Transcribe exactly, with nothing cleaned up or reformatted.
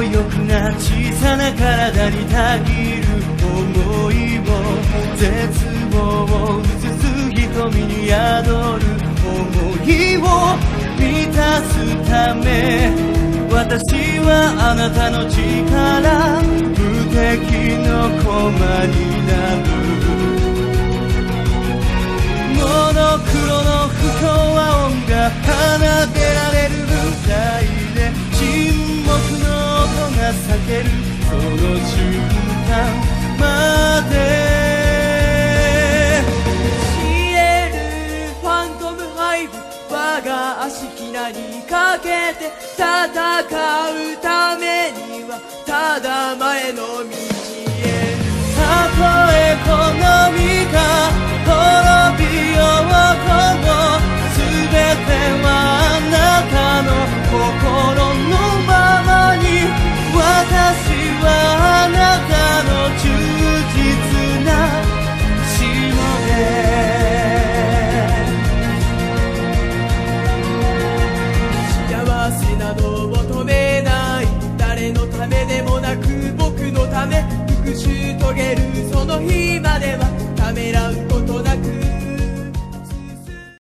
欲な小さな体にたぎる想いを、絶望を映す瞳に宿る想いを満たすため、私はあなたの力、無敵の駒になる。モノクロの不協和音が奏でられる舞台で、沈黙の音が裂けるその瞬間まで、 シエルファントムハイブ、我が足ひなにかけて戦うためにはただ前の道へ。 たとえこの身が滅びようとも、すべては